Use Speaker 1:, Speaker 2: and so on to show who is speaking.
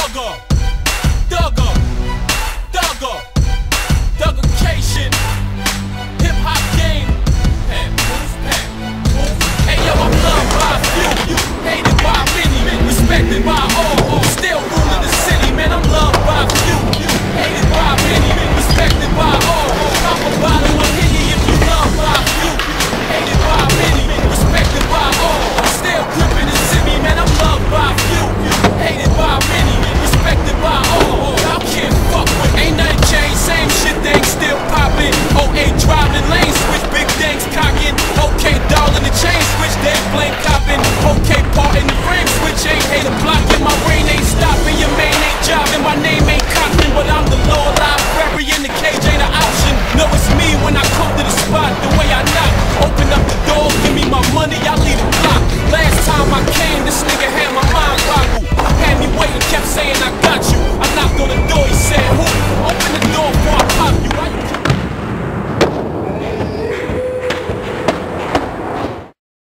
Speaker 1: Thugger, thugger, thugger, thuggercation, hip hop game. Hey yo, I'm loved by a few, hated by many, respected by all. Still ruling the city, man. I'm loved by a few, hated by many, respected by all. I'm a bottle of Henny if you loved by a few, hated by many, respected by all. Still gripping the city, man. I'm loved by a few, hated by many, respected by all. Y'all can't fuck with, ain't nothing changed, same shit, things still popping. 08 driving lane switch, big things cocking. Okay, darling, the chain switch, they blame copping. Okay, part in the frame switch, ain't hate a blocking. My brain ain't stopping, your man ain't jobbing. My name ain't Cochran, but I'm the Lord Library in the cage ain't an option. No, it's me when I come to the spot, the way I knock. Open up the door, give me my money, I